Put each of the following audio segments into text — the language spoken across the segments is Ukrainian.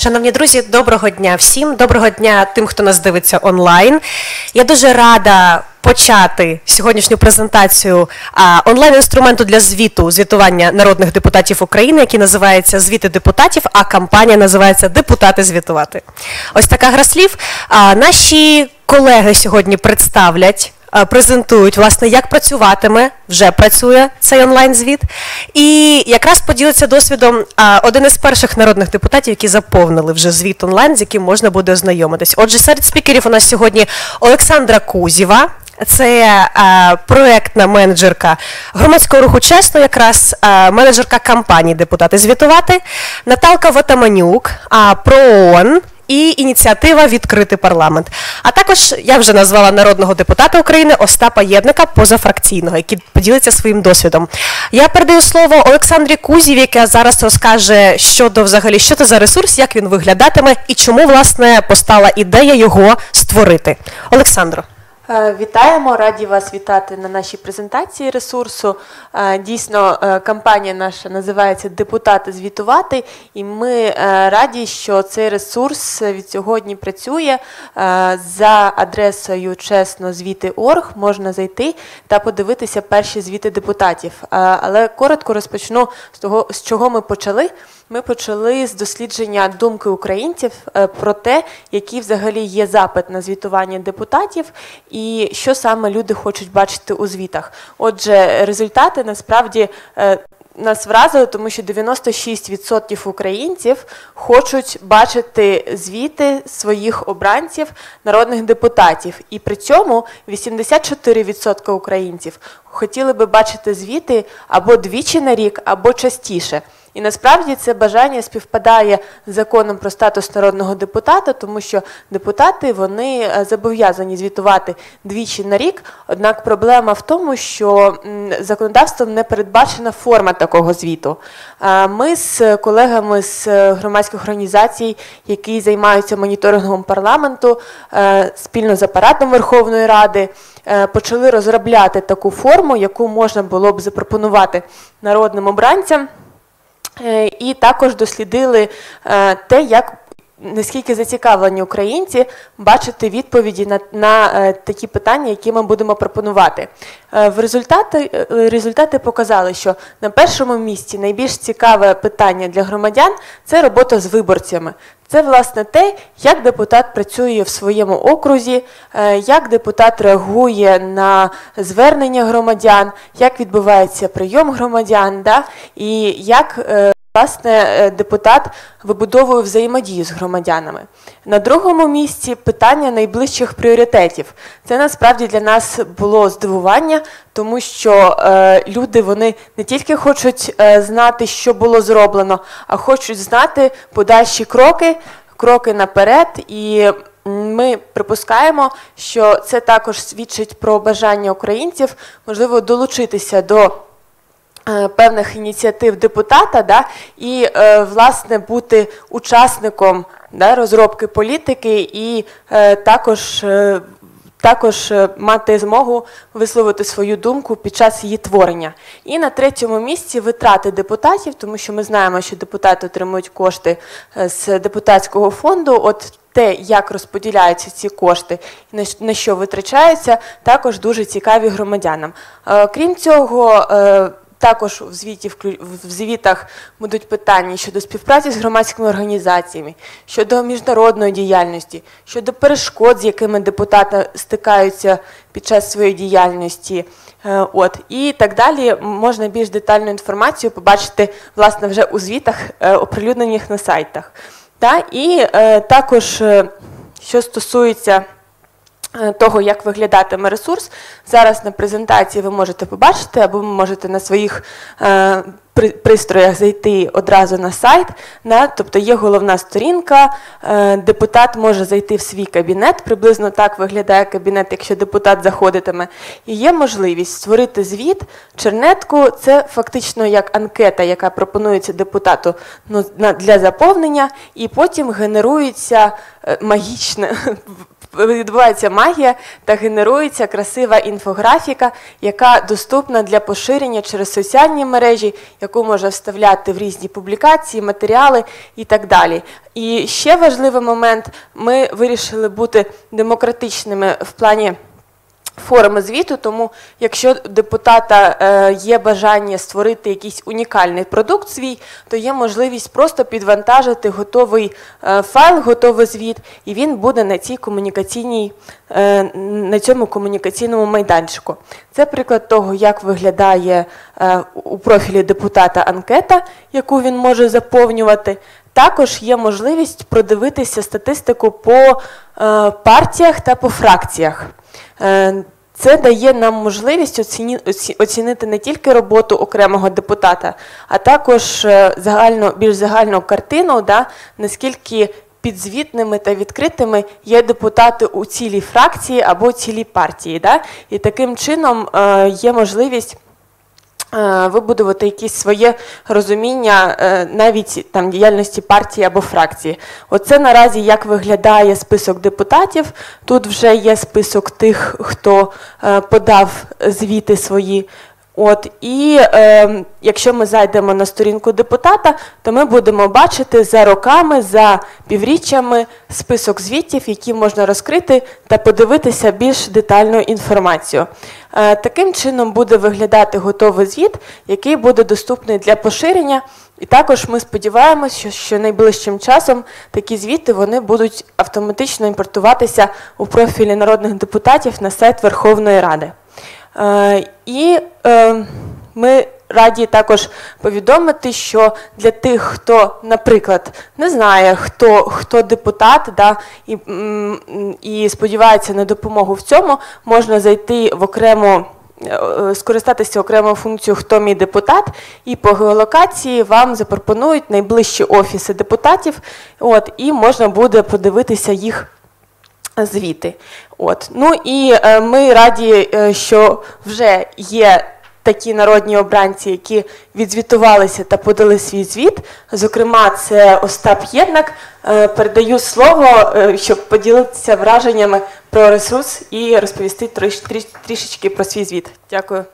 Шановні друзі, доброго дня всім, доброго дня тим, хто нас дивиться онлайн. Я дуже рада почати сьогоднішню презентацію онлайн-інструменту для звітування народних депутатів України, який називається «Звіти депутатів», а кампанія називається «Депутати звітувати». Ось така гра слів. Наші колеги сьогодні презентують, власне, як вже працює цей онлайн-звіт. І якраз поділиться досвідом один із перших народних депутатів, які заповнили вже звіт онлайн, з яким можна буде ознайомитись. Отже, серед спікерів у нас сьогодні Олександра Кузєва. Це проєктна менеджерка громадського руху «Чесно», якраз менеджерка кампанії «Депутати звітувати», Наталка Ватаманюк, ПРООН і ініціатива «Відкритий парламент». А також я вже назвала народного депутата України Остапа Єдника, позафракційного, який поділиться своїм досвідом. Я передаю слово Олександрі Кузєві, яка зараз розкаже щодо взагалі, що це за ресурс, як він виглядатиме і чому, власне, постала ідея його створити. Олександро. Вітаємо, раді вас вітати на нашій презентації ресурсу. Дійсно, кампанія наша називається «Депутати звітувати», і ми раді, що цей ресурс від сьогодні працює. За адресою чеснозвіти.орг можна зайти та подивитися перші звіти депутатів. Але коротко розпочну з того, з чого ми почали. Ми почали з дослідження думки українців про те, який взагалі є запит на звітування депутатів і що саме люди хочуть бачити у звітах. Отже, результати насправді нас вразили, тому що 96% українців хочуть бачити звіти своїх обранців, народних депутатів. І при цьому 84% українців хотіли би бачити звіти або двічі на рік, або частіше. І насправді це бажання співпадає з законом про статус народного депутата, тому що депутати, вони зобов'язані звітувати двічі на рік, однак проблема в тому, що законодавством не передбачена форма такого звіту. Ми з колегами з громадських організацій, які займаються моніторингом парламенту, спільно з апаратом Верховної Ради, почали розробляти таку форму, яку можна було б запропонувати народним обранцям. І також дослідили те, наскільки зацікавлені українці бачити відповіді на такі питання, які ми будемо пропонувати. Результати показали, що на першому місці найбільш цікаве питання для громадян – це робота з виборцями. Це, власне, те, як депутат працює в своєму окрузі, як депутат реагує на звернення громадян, як відбувається прийом громадян, і як, власне, депутат вибудовує взаємодію з громадянами. На другому місці питання найближчих пріоритетів. Це насправді для нас було здивування, тому що люди, вони не тільки хочуть знати, що було зроблено, а хочуть знати подальші кроки наперед. І ми припускаємо, що це також свідчить про бажання українців, можливо, долучитися до певних ініціатив депутата, і, власне, бути учасником розробки політики і також мати змогу висловити свою думку під час її творення. І на третьому місці витрати депутатів, тому що ми знаємо, що депутати отримують кошти з депутатського фонду. От те, як розподіляються ці кошти і на що витрачаються, також дуже цікаві громадянам. Крім цього, також в звітах будуть питання щодо співпраці з громадськими організаціями, щодо міжнародної діяльності, щодо перешкод, з якими депутати стикаються під час своєї діяльності. І так далі. Можна більш детальну інформацію побачити, власне, вже у звітах, оприлюднених на сайтах. І також, що стосується того, як виглядатиме ресурс, зараз на презентації ви можете побачити, або ви можете на своїх пристроях зайти одразу на сайт. Тобто є головна сторінка, депутат може зайти в свій кабінет, приблизно так виглядає кабінет, якщо депутат заходитиме. І є можливість створити звіт, чернетку, це фактично як анкета, яка пропонується депутату для заповнення, і потім генерується магічне, відбувається магія та генерується красива інфографіка, яка доступна для поширення через соціальні мережі, яку можна вставляти в різні публікації, матеріали і так далі. І ще важливий момент, ми вирішили бути демократичними в плані форми звіту, тому якщо депутата є бажання створити якийсь унікальний продукт свій, то є можливість просто підвантажити готовий файл, готовий звіт, і він буде на цьому комунікаційному майданчику. Це приклад того, як виглядає у профілі депутата анкета, яку він може заповнювати. Також є можливість продивитися статистику по партіях та по фракціях. Це дає нам можливість оцінити не тільки роботу окремого депутата, а також більш загальну картину, наскільки підзвітними та відкритими є депутати у цілій фракції або цілій партії. І таким чином є можливість вибудувати якесь своє розуміння навіть там діяльності партії або фракції. Оце наразі як виглядає список депутатів. Тут вже є список тих, хто подав звіти свої. І якщо ми зайдемо на сторінку депутата, то ми будемо бачити за роками, за півріччями список звітів, які можна розкрити та подивитися більш детальну інформацію. Таким чином буде виглядати готовий звіт, який буде доступний для поширення. І також ми сподіваємося, що найближчим часом такі звіти вони будуть автоматично імпортуватися у профілі народних депутатів на сайт Верховної Ради. І ми раді також повідомити, що для тих, хто, наприклад, не знає, хто депутат, і сподівається на допомогу в цьому, можна зайти в скористатися окремою функцією «Хто мій депутат», і по геолокації вам запропонують найближчі офіси депутатів, і можна буде подивитися їх звіти. І ми раді, що вже є такі народні обранці, які відзвітувалися та подали свій звіт. Зокрема, це Остап Єднак. Передаю слово, щоб поділитися враженнями про ресурс і розповісти трішечки про свій звіт. Дякую.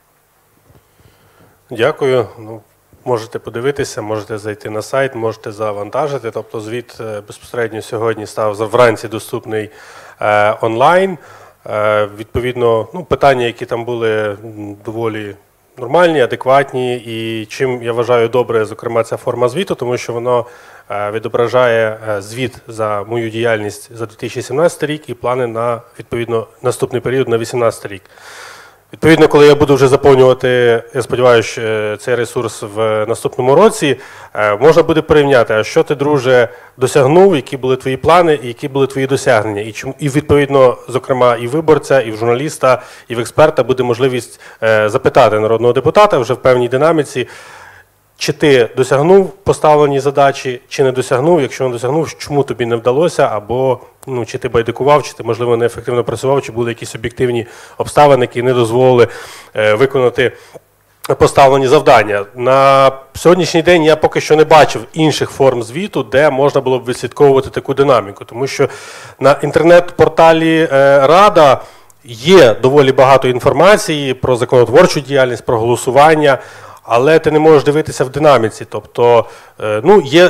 Дякую. Можете подивитися, можете зайти на сайт, можете завантажити. Тобто звіт безпосередньо сьогодні став вранці доступний онлайн. Відповідно, питання, які там були, доволі нормальні, адекватні. І чим, я вважаю, добре, зокрема, ця форма звіту, тому що воно відображає звіт за мою діяльність за 2017 рік і плани на, відповідно, наступний період на 2018 рік. Відповідно, коли я буду вже заповнювати, я сподіваюся, цей ресурс в наступному році, можна буде порівняти, а що ти, друже, досягнув, які були твої плани і які були твої досягнення. І відповідно, зокрема, і виборця, і в журналіста, і в експерта буде можливість запитати народного депутата вже в певній динаміці, чи ти досягнув поставлені задачі, чи не досягнув, якщо не досягнув, чому тобі не вдалося, або чи ти байдикував, чи ти, можливо, неефективно працював, чи були якісь об'єктивні обставини, які не дозволили виконати поставлені завдання. На сьогоднішній день я поки що не бачив інших форм звіту, де можна було б відслідковувати таку динаміку, тому що на інтернет-порталі Рада є доволі багато інформації про законотворчу діяльність, про голосування, але ти не можеш дивитися в динаміці. Тобто, є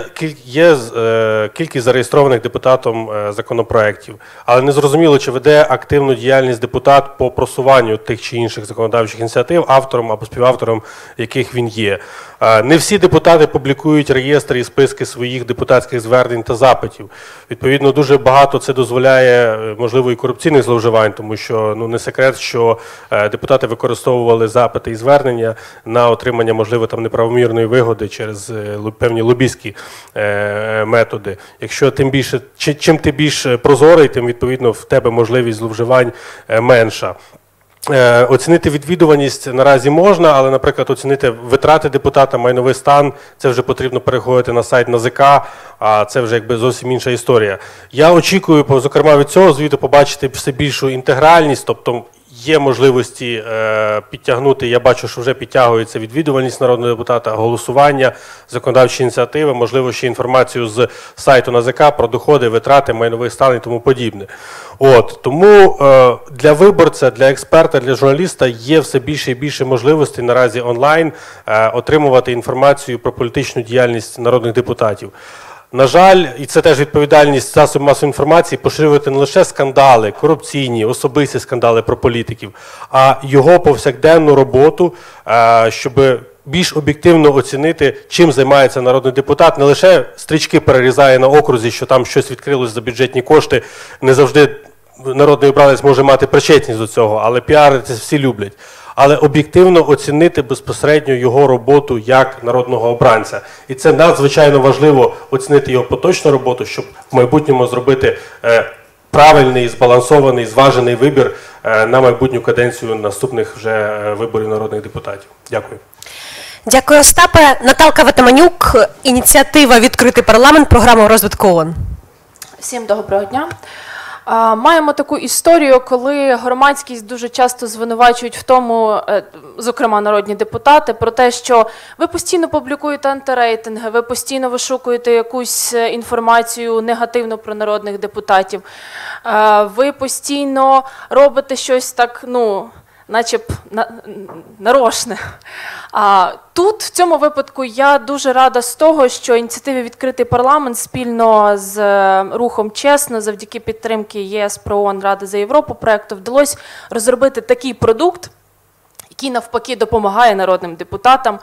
кількість зареєстрованих депутатом законопроєктів, але не зрозуміло, чи веде активну діяльність депутат по просуванню тих чи інших законодавчих ініціатив, автором або співавтором яких він є. Не всі депутати публікують реєстри і списки своїх депутатських звернень та запитів. Відповідно, дуже багато це дозволяє, можливо, і корупційних зловживань, тому що не секрет, що депутати використовували запити і звернення на отримання, можливо, там неправомірної вигоди через певні лобістські методи. Якщо чим ти більш прозорий, тим, відповідно, в тебе можливість зловживань менша. Оцінити відвідуваність наразі можна, але, наприклад, оцінити витрати депутата, майновий стан, це вже потрібно переходити на сайт НАЗК, а це вже якби зовсім інша історія. Я очікую, зокрема, від цього звіту побачити все більшу інтегральність, тобто є можливості підтягнути, я бачу, що вже підтягується відвідувальність народного депутата, голосування, законодавчі ініціативи, можливо, ще інформацію з сайту НАЗК про доходи, витрати, майновий стан і тому подібне. Тому для виборця, для експерта, для журналіста є все більше і більше можливостей наразі онлайн отримувати інформацію про політичну діяльність народних депутатів. На жаль, і це теж відповідальність засобів масової інформації, поширювати не лише скандали, корупційні, особисті скандали про політиків, а його повсякденну роботу, щоб більш об'єктивно оцінити, чим займається народний депутат. Не лише стрічки перерізає на окрузі, що там щось відкрилось за бюджетні кошти, не завжди народний обранець може мати причетність до цього, але піарити всі люблять. Але об'єктивно оцінити безпосередньо його роботу як народного обранця. І це надзвичайно важливо оцінити його поточну роботу, щоб в майбутньому зробити правильний, збалансований, зважений вибір на майбутню каденцію наступних вже виборів народних депутатів. Дякую. Дякую, Остапе. Наталка Ватаманюк, ініціатива «Відкритий парламент», програма розвитку ООН. Всім доброго дня. Маємо таку історію, коли громадськість дуже часто звинувачують в тому, зокрема народні депутати, про те, що ви постійно публікуєте антирейтинги, ви постійно вишукуєте якусь інформацію негативну про народних депутатів, ви постійно робите щось так, наче нарошне. Тут, в цьому випадку, я дуже рада з того, що ініціативі «Відкритий парламент» спільно з рухом «Чесно», завдяки підтримки ЄС, ПРООН, Ради за Європу проєкту, вдалося розробити такий продукт, який навпаки допомагає народним депутатам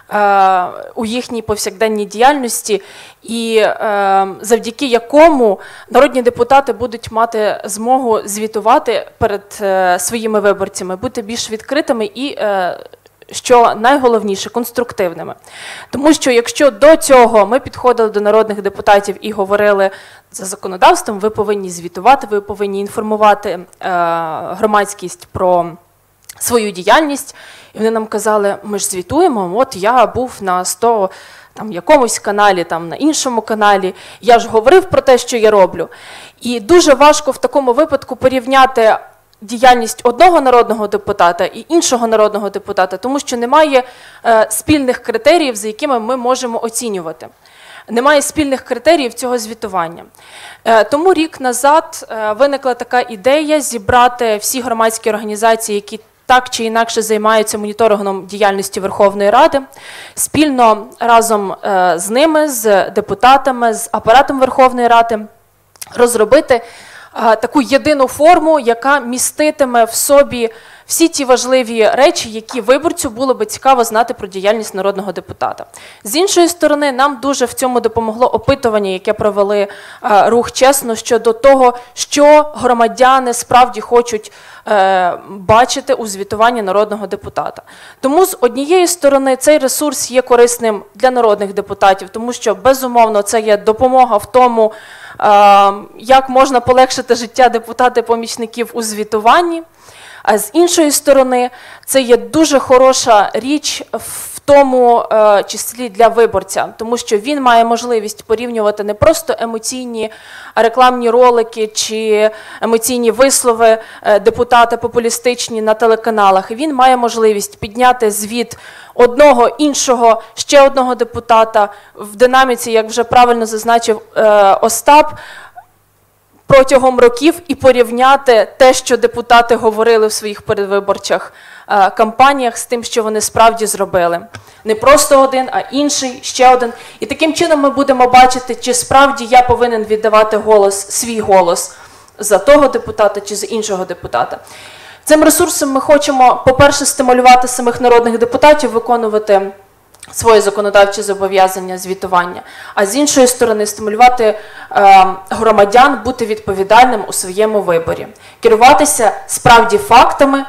у їхній повсякденній діяльності, і завдяки якому народні депутати будуть мати змогу звітувати перед своїми виборцями, бути більш відкритими і, що найголовніше, конструктивними. Тому що якщо до цього ми підходили до народних депутатів і говорили за законодавством, ви повинні звітувати, ви повинні інформувати громадськість про свою діяльність, і вони нам казали, ми ж звітуємо, от я був на 100 якомусь каналі, на іншому каналі, я ж говорив про те, що я роблю. І дуже важко в такому випадку порівняти діяльність одного народного депутата і іншого народного депутата, тому що немає спільних критеріїв, за якими ми можемо оцінювати. Немає спільних критеріїв цього звітування. Тому рік назад виникла така ідея зібрати всі громадські організації, які так чи інакше займаються моніторингом діяльності Верховної Ради, спільно разом з ними, з депутатами, з апаратом Верховної Ради, розробити таку єдину форму, яка міститиме в собі всі ті важливі речі, які виборцю було би цікаво знати про діяльність народного депутата. З іншої сторони, нам дуже в цьому допомогло опитування, яке провели рух «Чесно» щодо того, що громадяни справді хочуть бачити у звітуванні народного депутата. Тому з однієї сторони цей ресурс є корисним для народних депутатів, тому що безумовно це є допомога в тому, як можна полегшити життя депутатів-помічників у звітуванні. А з іншої сторони, це є дуже хороша річ в тому числі для виборця, тому що він має можливість порівнювати не просто емоційні рекламні ролики чи емоційні вислови депутата популістичні на телеканалах. Він має можливість підняти звіт одного, іншого, ще одного депутата в динаміці, як вже правильно зазначив Остап, протягом років і порівняти те, що депутати говорили в своїх передвиборчих кампаніях з тим, що вони справді зробили. Не просто один, а інший, ще один. І таким чином ми будемо бачити, чи справді я повинен віддавати свій голос за того депутата чи за іншого депутата. Цим ресурсом ми хочемо, по-перше, стимулювати самих народних депутатів виконувати своє законодавче зобов'язання звітування, а з іншої сторони стимулювати громадян бути відповідальним у своєму виборі, керуватися справді фактами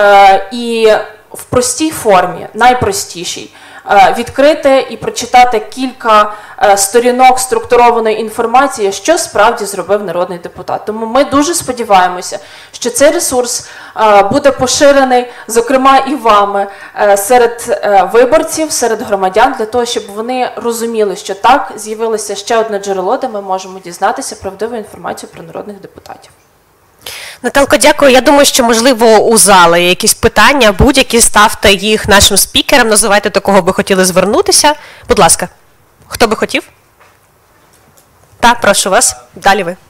і в простій формі, найпростішій, відкрити і прочитати кілька сторінок структурованої інформації, що справді зробив народний депутат. Тому ми дуже сподіваємося, що цей ресурс буде поширений, зокрема і вами, серед виборців, серед громадян, для того, щоб вони розуміли, що так, з'явилося ще одне джерело, де ми можемо дізнатися правдиву інформацію про народних депутатів. Наталко, дякую. Я думаю, що, можливо, у зали є якісь питання, будь-які, ставте їх нашим спікерам, називайте, до кого би хотіли звернутися. Будь ласка, хто би хотів? Так, прошу вас. Далі ви.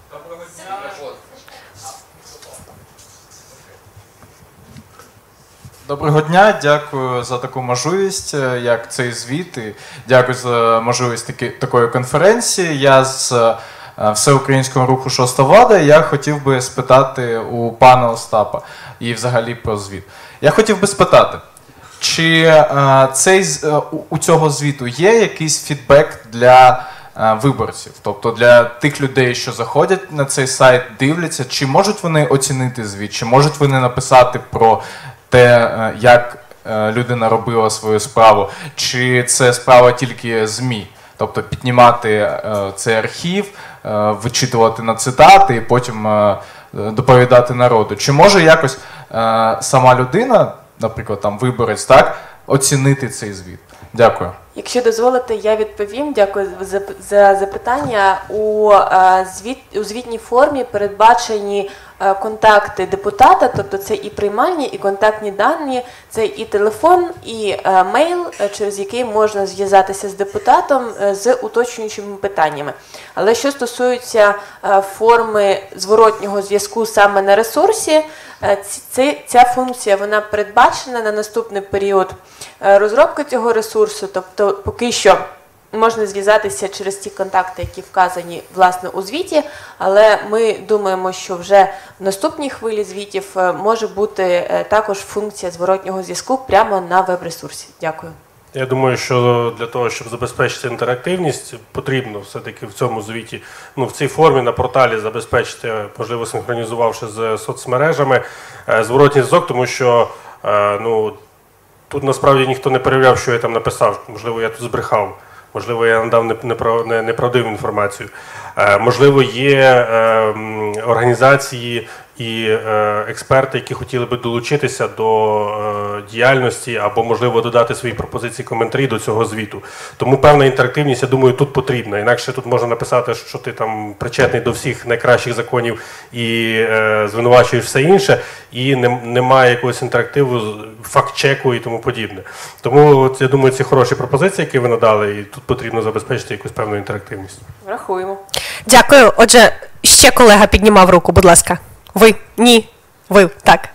Доброго дня, дякую за таку можливість, як цей звіт, і дякую за можливість такої конференції. Я з Всеукраїнського руху «Шоста влада». Я хотів би спитати у пана Остапа і взагалі про звіт. Я хотів би спитати, чи у цього звіту є якийсь фідбек для виборців, тобто для тих людей, що заходять на цей сайт, дивляться, чи можуть вони оцінити звіт, чи можуть вони написати про те, як людина робила свою справу, чи це справа тільки ЗМІ, тобто піднімати цей архів, вичитувати на цитати і потім доповідати народу. Чи може якось сама людина, наприклад, там виборець, так, оцінити цей звіт? Дякую. Якщо дозволите, я відповім. Дякую за запитання. У звітній формі передбачені контакти депутата, тобто це і приймальні, і контактні дані, це і телефон, і мейл, через який можна зв'язатися з депутатом з уточнюючими питаннями. Але що стосується форми зворотнього зв'язку саме на ресурсі, ця функція вона передбачена на наступний період розробки цього ресурсу, тобто поки що можна зв'язатися через ті контакти, які вказані власне у звіті, але ми думаємо, що вже в наступній хвилі звітів може бути також функція зворотнього зв'язку прямо на веб-ресурсі. Дякую. Я думаю, що для того, щоб забезпечити інтерактивність, потрібно все-таки в цьому звіті, в цій формі на порталі забезпечити, можливо, синхронізувавши з соцмережами, зворотній зв'язок, тому що тут насправді ніхто не перевіряв, що я там написав. Можливо, я тут збрехав. Можливо, я надав неправдиву інформацію. Можливо, є організації і експерти, які хотіли би долучитися до діяльності або, можливо, додати свої пропозиції, коментарі до цього звіту. Тому певна інтерактивність, я думаю, тут потрібна. Інакше тут можна написати, що ти там причетний до всіх найкращих законів і звинувачуєш все інше, і немає якогось інтерактиву, факт-чеку і тому подібне. Тому, я думаю, ці хороші пропозиції, які ви надали, і тут потрібно забезпечити якусь певну інтерактивність. Врахуємо. Дякую. Отже, ще колега піднімав руку, будь ласка. Ви? Ні. Ви. Так.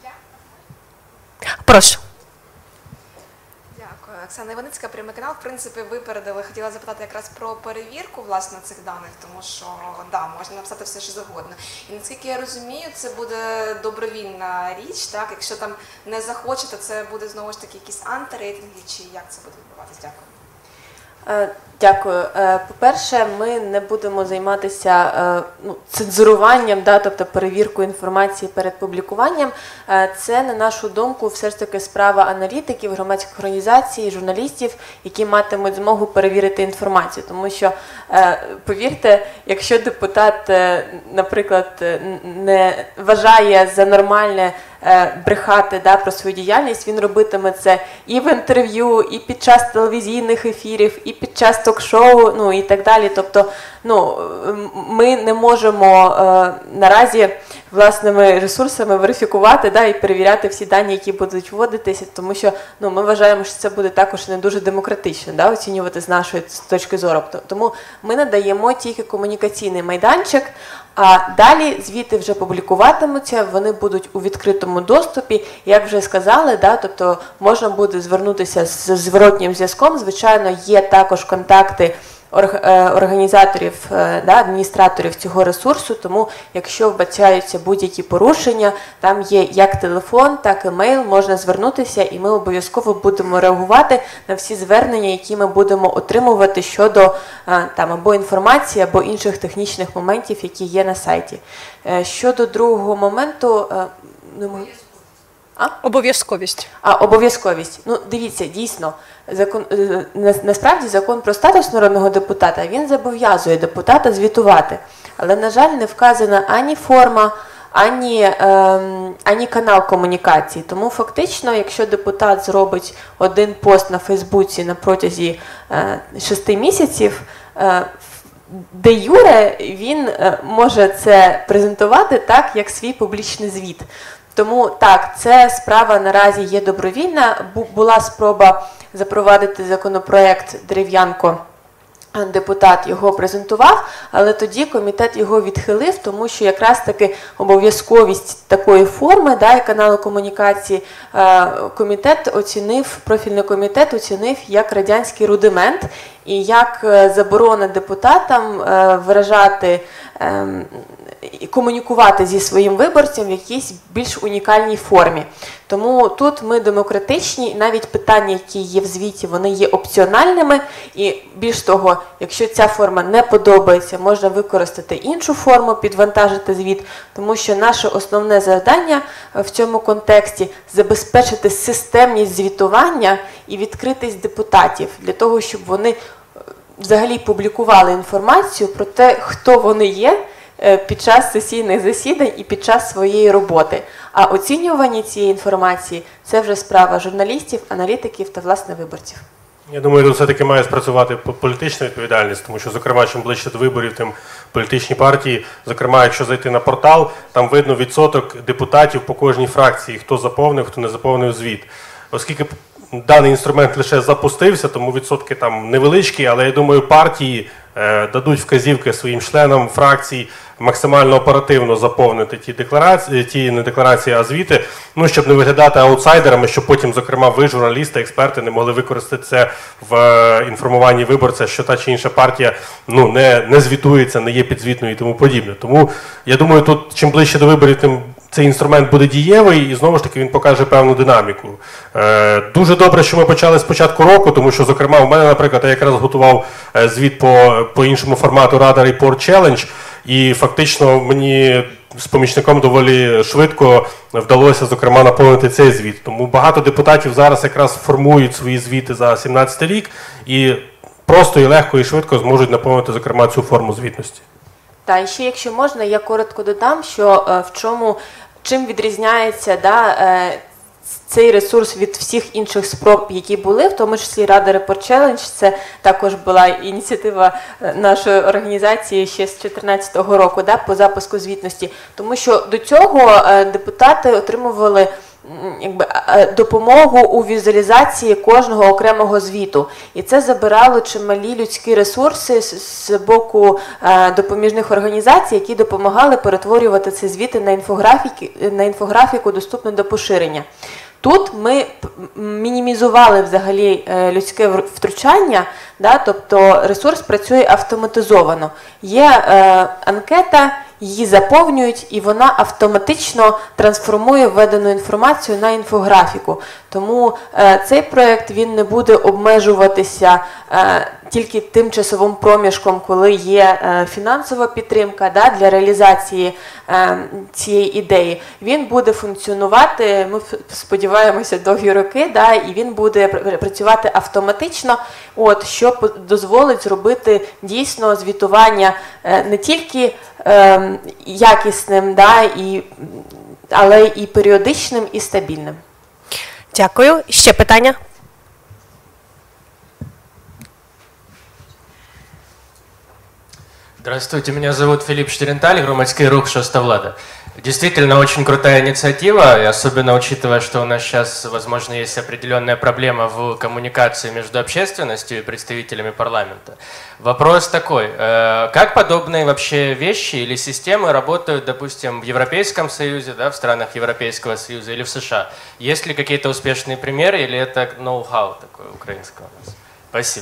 Прошу. Дякую. Оксана Іваницька, Прямий канал. В принципі, випередили. Хотіла запитати якраз про перевірку, власне, цих даних, тому що, можна написати все, що завгодно. І наскільки я розумію, це буде добровільна річ, так? Якщо там не захочете, це буде знову ж таки якісь антирейтинги, чи як це буде відбуватися? Дякую. Дякую. По-перше, ми не будемо займатися цензуруванням, тобто перевіркою інформації перед публікуванням. Це, на нашу думку, все ж таки справа аналітиків, громадських організацій, журналістів, які матимуть змогу перевірити інформацію. Тому що, повірте, якщо депутат, наприклад, не вважає за нормальне брехати про свою діяльність, він робитиме це і в інтерв'ю, і під час телевізійних ефірів, і під час ток-шоу, і так далі. Тобто, ми не можемо наразі власними ресурсами верифікувати і перевіряти всі дані, які будуть вводитися, тому що ми вважаємо, що це буде також не дуже демократично оцінювати з нашої точки зору. Тому ми надаємо тільки комунікаційний майданчик, а далі звіти вже публікуватимуться, вони будуть у відкритому доступі, як вже сказали, тобто можна буде звернутися з зворотнім зв'язком. Звичайно, є також контакти організаторів, адміністраторів цього ресурсу, тому якщо вбачаються будь-які порушення, там є як телефон, так і мейл, можна звернутися, і ми обов'язково будемо реагувати на всі звернення, які ми будемо отримувати щодо або інформації, або інших технічних моментів, які є на сайті. Щодо другого моменту, Обов'язковість. Обов'язковість. Дивіться, дійсно, насправді закон про статус народного депутата, він зобов'язує депутата звітувати. Але, на жаль, не вказана ані форма, ані канал комунікації. Тому фактично, якщо депутат зробить один пост на Фейсбуці на протязі 6 місяців, де юре він може це презентувати так, як свій публічний звіт. Тому так, ця справа наразі є добровільна. Була спроба запровадити законопроект Дерев'янко, депутат його презентував, але тоді комітет його відхилив, тому що якраз таки обов'язковість такої форми, да, і каналу комунікації комітет оцінив, профільний комітет оцінив як радянський рудимент і як заборона депутатам виражати і комунікувати зі своїм виборцем в якійсь більш унікальній формі. Тому тут ми демократичні, і навіть питання, які є в звіті, вони є опціональними, і більш того, якщо ця форма не подобається, можна використати іншу форму, підвантажити звіт, тому що наше основне завдання в цьому контексті – забезпечити системність звітування і відкритість депутатів, для того, щоб вони взагалі публікували інформацію про те, хто вони є, під час сесійних засідань і під час своєї роботи. А оцінювання цієї інформації – це вже справа журналістів, аналітиків та, власне, виборців. Я думаю, тут все-таки має спрацювати політична відповідальність, тому що, зокрема, чим ближче до виборів, тим політичні партії, зокрема, якщо зайти на портал, там видно відсоток депутатів по кожній фракції, хто заповнив, хто не заповнив звіт. Оскільки даний інструмент лише запустився, тому відсотки там невеличкі, але я думаю, партії дадуть вказівки своїм членам фракцій максимально оперативно заповнити ті декларації, ті не декларації, а звіти, ну, щоб не виглядати аутсайдерами, щоб потім, зокрема, ви, журналісти, експерти, не могли використати це в інформуванні виборця, що та чи інша партія ну, не звітується, не є підзвітною і тому подібне. Тому, я думаю, тут чим ближче до виборів, тим цей інструмент буде дієвий і, знову ж таки, він покаже певну динаміку. Дуже добре, що ми почали з початку року, тому що, зокрема, у мене, наприклад, я якраз готував звіт по іншому формату Rada Report Challenge, і фактично мені з помічником доволі швидко вдалося, зокрема, наповнити цей звіт. Тому багато депутатів зараз якраз формують свої звіти за 2017 рік і просто і легко і швидко зможуть наповнити, зокрема, цю форму звітності. Та, і ще, якщо можна, я коротко додам, що чим відрізняється цей ресурс від всіх інших спроб, які були, в тому числі Rada Report Challenge, це також була ініціатива нашої організації ще з 2014 року, по запуску звітності. Тому що до цього депутати отримували допомогу у візуалізації кожного окремого звіту. І це забирало чималі людські ресурси з боку допоміжних організацій, які допомагали перетворювати ці звіти на інфографіку, доступну до поширення. Тут ми мінімізували взагалі людське втручання, тобто ресурс працює автоматизовано. Є анкета, її заповнюють, і вона автоматично трансформує введену інформацію на інфографіку. Тому цей проєкт він не буде обмежуватися тільки тим часовим проміжком, коли є фінансова підтримка для реалізації цієї ідеї. Він буде функціонувати, ми сподіваємося, довгі роки, і він буде працювати автоматично, що дозволить зробити дійсно звітування не тільки якісним, але і періодичним, і стабільним. Дякую. Ще питання? Здравствуйте, меня зовут Филипп Штеренталь, громадский рух «Шоста влада». Действительно, очень крутая инициатива, и особенно учитывая, что у нас сейчас, возможно, есть определенная проблема в коммуникации между общественностью и представителями парламента. Вопрос такой, как подобные вообще вещи или системы работают, допустим, в Европейском Союзе, в странах Европейского Союза или в США? Есть ли какие-то успешные примеры или это ноу-хау такое украинское у нас? Спасибо.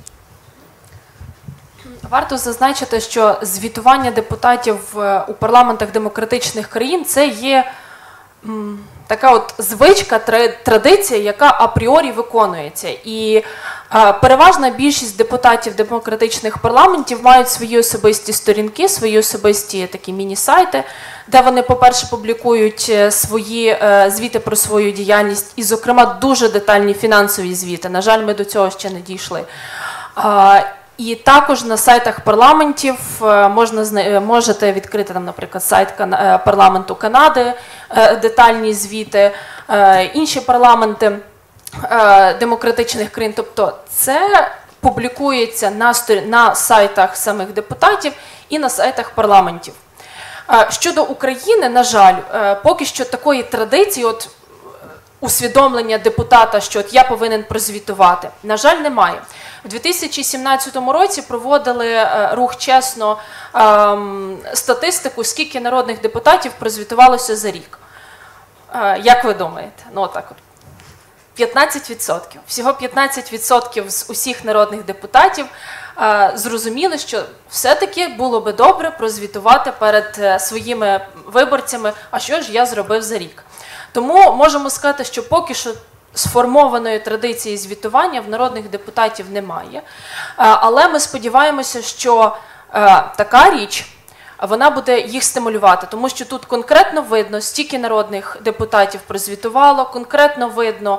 Варто зазначити, що звітування депутатів у парламентах демократичних країн – це є така от звичка, традиція, яка апріорі виконується. І переважна більшість депутатів демократичних парламентів мають свої особисті сторінки, свої особисті такі міні-сайти, де вони, по-перше, публікують свої звіти про свою діяльність і, зокрема, дуже детальні фінансові звіти. На жаль, ми до цього ще не дійшли. І також на сайтах парламентів можете відкрити, наприклад, сайт парламенту Канади, детальні звіти, інші парламенти демократичних країн. Тобто це публікується на сайтах самих депутатів і на сайтах парламентів. Щодо України, на жаль, поки що такої традиції, от усвідомлення депутата, що от я повинен прозвітувати, на жаль, немає. У 2017 році проводили рух «Чесно» статистику, скільки народних депутатів прозвітувалося за рік. Як ви думаєте? Ну, отак от. 15%. Всього 15% з усіх народних депутатів зрозуміли, що все-таки було би добре прозвітувати перед своїми виборцями, а що ж я зробив за рік. Тому можемо сказати, що поки що сформованої традиції звітування в народних депутатів немає. Але ми сподіваємося, що така річ, вона буде їх стимулювати, тому що тут конкретно видно, стільки народних депутатів прозвітувало, конкретно видно,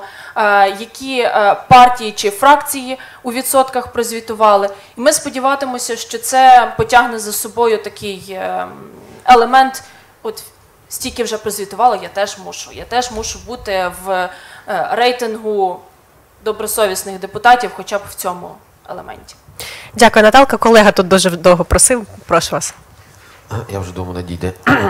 які партії чи фракції у відсотках прозвітували. І ми сподіватимемося, що це потягне за собою такий елемент, от стільки вже прозвітувало, я теж мушу бути в рейтингу добросовісних депутатів, хоча б в цьому елементі. Дякую, Наталка. Колега тут дуже довго просив. Прошу вас. Я вже думаю, надійде.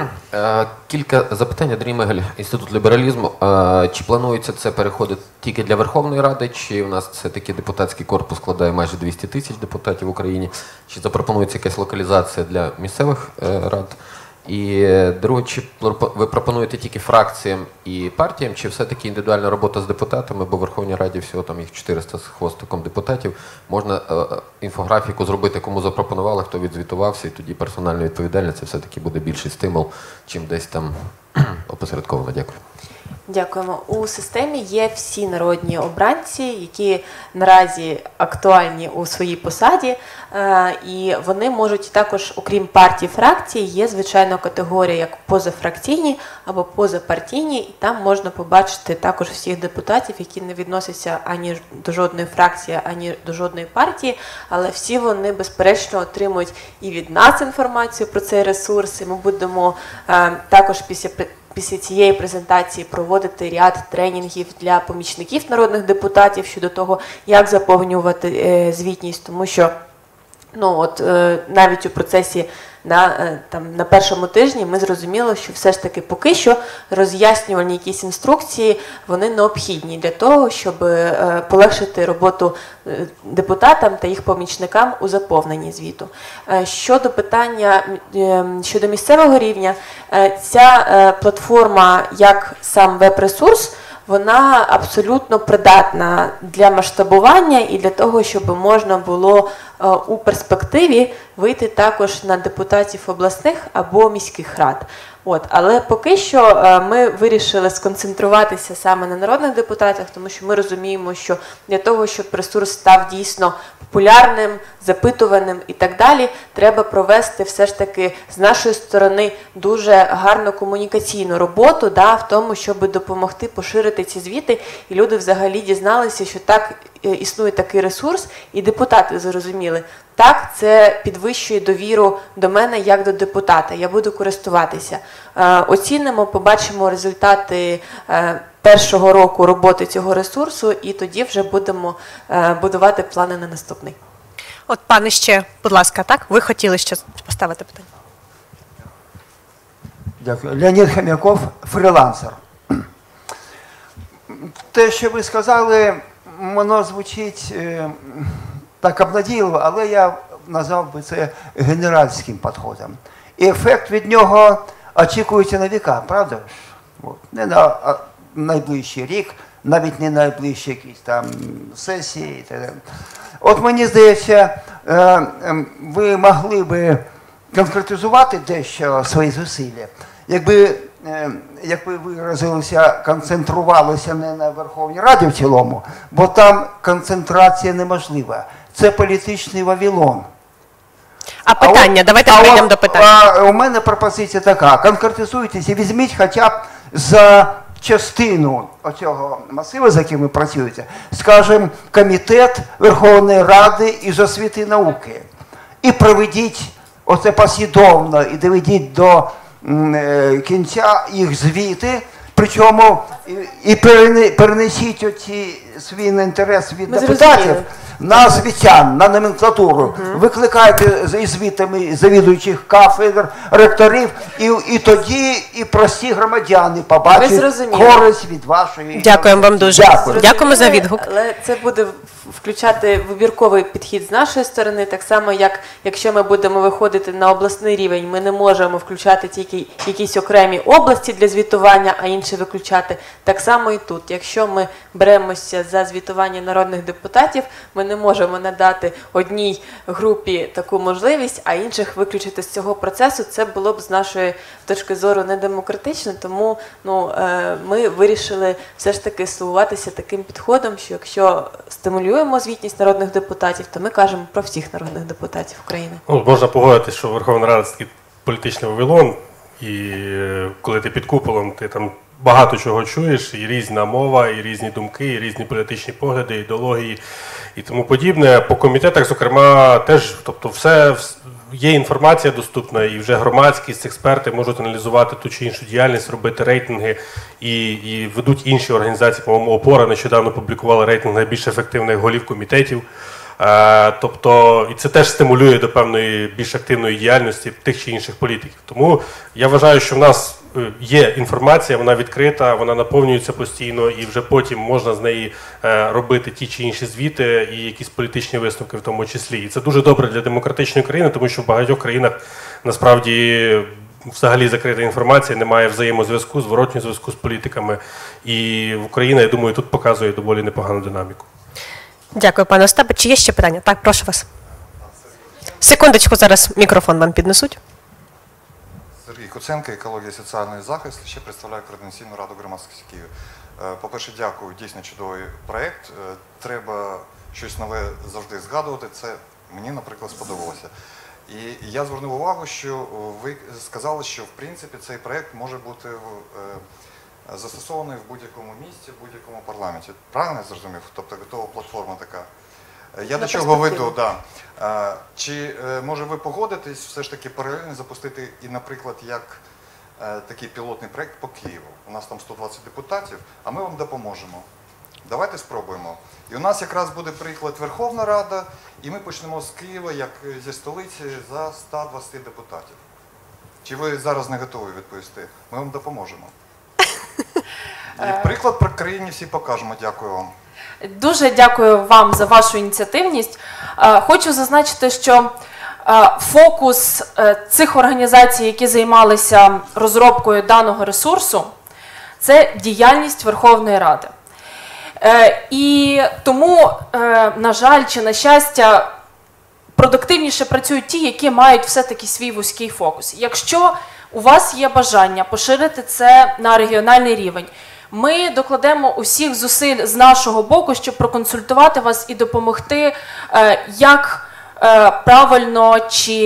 Кілька запитань. Андрій Мегель, Інститут лібералізму. Чи планується це переходити тільки для Верховної Ради, чи у нас все-таки депутатський корпус складає майже 200 тисяч депутатів в Україні? Чи запропонується якась локалізація для місцевих рад? І друге, чи ви пропонуєте тільки фракціям і партіям, чи все-таки індивідуальна робота з депутатами, бо в Верховній Раді всього там їх 400 з хвостиком депутатів, можна інфографіку зробити, кому запропонували, хто відзвітувався, і тоді персональна відповідальність, це все-таки буде більший стимул, чим десь там опосередковано. Дякую. Дякуємо. У системі є всі народні обранці, які наразі актуальні у своїй посаді, і вони можуть також, окрім партій, фракцій, є, звичайно, категорія як позафракційні або позапартійні, і там можна побачити також всіх депутатів, які не відносяться ані до жодної фракції, ані до жодної партії, але всі вони, безперечно, отримують і від нас інформацію про цей ресурс, і ми будемо також після цієї презентації проводити ряд тренінгів для помічників народних депутатів щодо того, як заповнювати звітність, тому що навіть у процесі на першому тижні ми зрозуміли, що все ж таки поки що роз'яснювальні якісь інструкції, вони необхідні для того, щоб полегшити роботу депутатам та їх помічникам у заповненні звіту. Щодо питання щодо місцевого рівня, ця платформа, як сам веб-ресурс, вона абсолютно придатна для масштабування і для того, щоб можна було у перспективі вийти також на депутатів обласних або міських рад. Але поки що ми вирішили сконцентруватися саме на народних депутатах, тому що ми розуміємо, що для того, щоб ресурс став дійсно популярним, запитуваним і так далі, треба провести все ж таки з нашої сторони дуже гарну комунікаційну роботу, в тому, щоб допомогти поширити ці звіти, і люди взагалі дізналися, що так існує такий ресурс, і депутати зрозуміли, так, це підвищує довіру до мене як до депутата, я буду користуватися. Оцінимо, побачимо результати першого року роботи цього ресурсу, і тоді вже будемо будувати плани на наступний. Пане ще, будь ласка, так? Ви хотіли ще поставити питання? Дякую. Леонід Хомяков, фрілансер. Те, що ви сказали, воно звучить так обнадійливо, але я назвав би це генеральським підходом. І ефект від нього очікується на віка, правда? Не на найближчий рік, навіть не найближчі якісь там сесії і так далі. Мені здається, ви могли би конкретизувати дещо свої зусилля, якби, як ви виразилися, концентрувалися не на Верховній Раді в цілому, бо там концентрація неможлива. Це політичний Вавилон. А питання? Давайте перейдемо до питання. У мене пропозиція така. Конкретизуйтеся, візьміть хоча б за частину оцього масиву, за яким ви працюєте, скажімо, комітет Верховної Ради із освіти і науки. І проведіть оце послідовно і доведіть до кінця їх звіти, причому і перенесіть оці свій інтерес від Ми депутатів зрозуміли. на освітян, на номенклатуру. Викликайте із звітами завідуючих кафедр, ректорів, і тоді і прості громадяни Ви побачать зрозуміли. користь від вашої. Дякуємо вам дуже. Дякую. Дякуємо за відгук. Але це буде включати вибірковий підхід з нашої сторони, так само, як якщо ми будемо виходити на обласний рівень, ми не можемо включати тільки якісь окремі області для звітування, а інші виключати. Так само і тут. Якщо ми беремося за звітування народних депутатів, ми не можемо надати одній групі таку можливість, а інших виключити з цього процесу. Це було б з нашої точки зору недемократично, тому ми вирішили все ж таки слугуватися таким підходом, що якщо стимулюємо звітність народних депутатів, то ми кажемо про всіх народних депутатів України. Ну, можна погодитися, що Верховна Рада – це такий політичний Вавилон, і коли ти під куполом, ти там багато чого чуєш, і різна мова, і різні думки, і різні політичні погляди, ідеології і тому подібне. По комітетах, зокрема, теж, тобто все є інформація доступна, і вже громадськість, експерти можуть аналізувати ту чи іншу діяльність, робити рейтинги, і ведуть інші організації. По-моєму, ОПОРА нещодавно публікувала рейтинг найбільш ефективних голів комітетів. Тобто, і це теж стимулює до певної більш активної діяльності тих чи інших політиків. Тому я вважаю, що в нас є інформація, вона відкрита, вона наповнюється постійно, і вже потім можна з неї робити ті чи інші звіти і якісь політичні висновки в тому числі. І це дуже добре для демократичної країни, тому що в багатьох країнах насправді взагалі закрита інформація, немає взаємозв'язку, зворотнього зв'язку з політиками. І Україна, я думаю, тут показує доволі непогану динаміку. Дякую, пане Остапе. Чи є ще питання? Так, прошу вас. Секундочку, зараз мікрофон вам піднесуть. Сергій Куценко, екологія і соціальний захист, ще представляю Координаційну раду громадськості Києва. По-перше, дякую, дійсно чудовий проєкт. Треба щось нове завжди згадувати, це мені, наприклад, сподобалося. І я звернув увагу, що ви сказали, що в принципі цей проєкт може бути застосований в будь-якому місці, в будь-якому парламенті. Правильно я зрозумів? Тобто готова платформа така. Я до чого веду, да. Чи може ви погодитесь все ж таки паралельно запустити і, наприклад, як такий пілотний проєкт по Києву? У нас там 120 депутатів, а ми вам допоможемо. Давайте спробуємо. І у нас якраз буде приклад Верховна Рада, і ми почнемо з Києва, як зі столиці, за 120 депутатів. Чи ви зараз не готові відповісти? Ми вам допоможемо. І приклад про країні всі покажемо. Дякую вам. Дуже дякую вам за вашу ініціативність. Хочу зазначити, що фокус цих організацій, які займалися розробкою даного ресурсу, це діяльність Верховної Ради. І тому, на жаль чи на щастя, продуктивніше працюють ті, які мають все-таки свій вузький фокус. Якщо у вас є бажання поширити це на регіональний рівень, ми докладемо усіх зусиль з нашого боку, щоб проконсультувати вас і допомогти, як правильно чи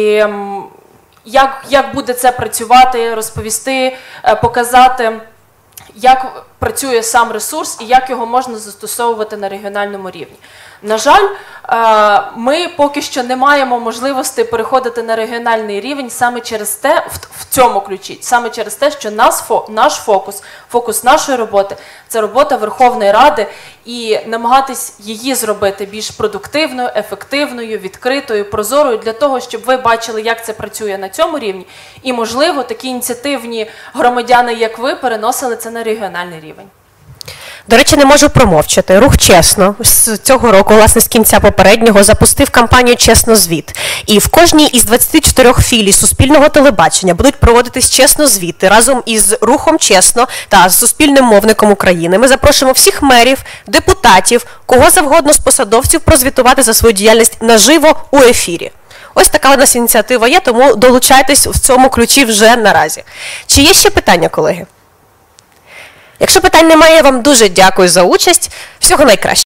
як буде це працювати, розповісти, показати, як працює сам ресурс і як його можна застосовувати на регіональному рівні. На жаль, ми поки що не маємо можливості переходити на регіональний рівень саме через те, в цьому ключі, саме через те, що наш фокус нашої роботи – це робота Верховної Ради, і намагатись її зробити більш продуктивною, ефективною, відкритою, прозорою, для того, щоб ви бачили, як це працює на цьому рівні, і, можливо, такі ініціативні громадяни, як ви, переносили це на регіональний рівень. До речі, не можу промовчати. Рух «Чесно» з цього року, власне, з кінця попереднього, запустив кампанію «Чесно звіт». І в кожній із 24 філій Суспільного телебачення будуть проводитись чесно звіти разом із рухом «Чесно» та з Суспільним мовником України. Ми запрошуємо всіх мерів, депутатів, кого завгодно з посадовців прозвітувати за свою діяльність наживо у ефірі. Ось така у нас ініціатива є, тому долучайтесь в цьому ключі вже наразі. Чи є ще питання, колеги? Якщо питань немає, я вам дуже дякую за участь. Всього найкращого.